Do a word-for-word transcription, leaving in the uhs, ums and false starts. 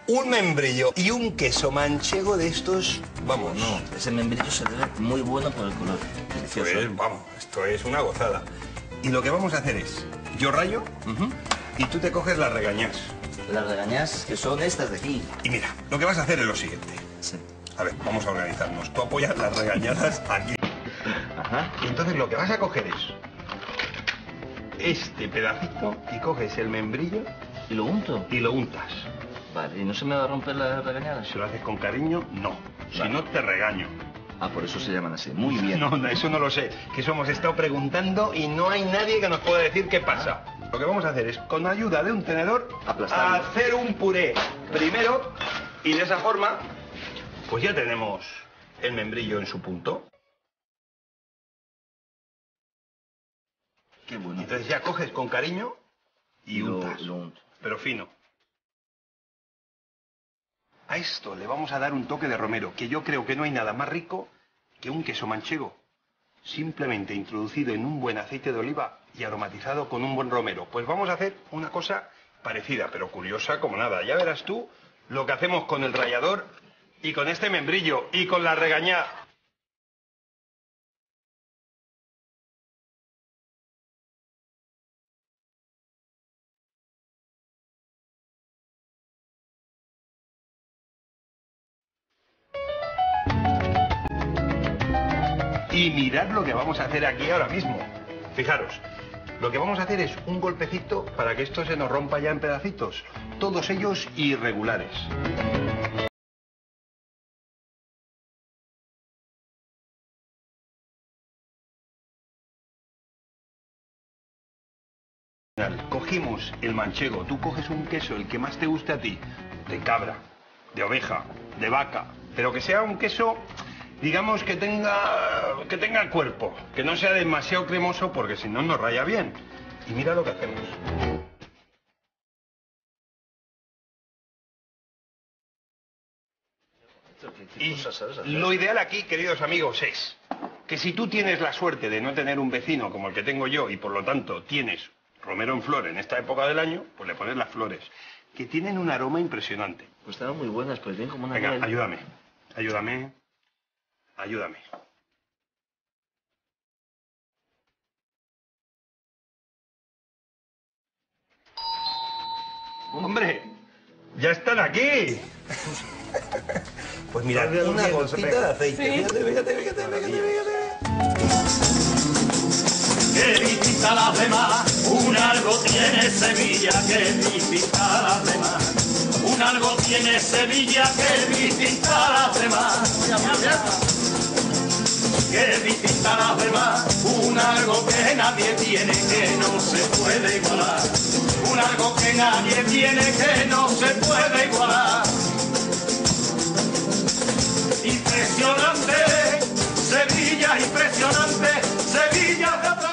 un membrillo y un queso manchego de estos, vamos. No, ese membrillo se ve muy bueno por el color. Delicioso. Pues, vamos, esto es una gozada. Y lo que vamos a hacer es, yo rayo Uh-huh. y tú te coges las regañas. Las regañas que son estas de aquí. Y mira, lo que vas a hacer es lo siguiente. Sí. A ver, vamos a organizarnos. Tú apoyas las regañadas aquí. Ajá. Y entonces lo que vas a coger es este pedacito y coges el membrillo ¿Y lo unto? y lo untas. Vale, ¿y no se me va a romper la regañada? Si lo haces con cariño, no. Si Vale. no, te regaño. Ah, por eso se llaman así. Muy bien. No, no, eso no lo sé. Que eso hemos estado preguntando y no hay nadie que nos pueda decir qué pasa. Lo que vamos a hacer es, con ayuda de un tenedor, Aplastarlo. hacer un puré primero y de esa forma, pues ya tenemos el membrillo en su punto. Qué bueno. Entonces ya coges con cariño y lo, untas, lo unto. pero fino. A esto le vamos a dar un toque de romero, que yo creo que no hay nada más rico que un queso manchego, simplemente introducido en un buen aceite de oliva y aromatizado con un buen romero. Pues vamos a hacer una cosa parecida, pero curiosa como nada. Ya verás tú lo que hacemos con el rallador y con este membrillo y con la regañada. Y mirad lo que vamos a hacer aquí ahora mismo. Fijaros, lo que vamos a hacer es un golpecito para que esto se nos rompa ya en pedacitos, todos ellos irregulares. Cogimos el manchego, tú coges un queso, el que más te guste a ti, de cabra, de oveja, de vaca, pero que sea un queso, digamos, que tenga, que tenga cuerpo, que no sea demasiado cremoso porque si no nos raya bien. Y mira lo que hacemos. Y lo ideal aquí, queridos amigos, es que si tú tienes la suerte de no tener un vecino como el que tengo yo y por lo tanto tienes romero en flor en esta época del año, pues le pones las flores, que tienen un aroma impresionante. Pues estaban muy buenas, pues bien como una Venga, miel. ayúdame, ayúdame, ayúdame. ¡Hombre! ¡Ya están aquí! Pues mirad, Todavía una durmiendo, se gotita pega. de aceite. Sí. Fíjate, fíjate, fíjate, fíjate, fíjate. Que distinta a las demás, un algo tiene Sevilla que distinta a las demás. Un algo tiene Sevilla que distinta a las demás. Que distinta a las demás, un algo que nadie tiene que no se puede igualar. Un algo que nadie tiene que no se puede igualar. Impresionante, Sevilla, impresionante, Sevilla de atrás.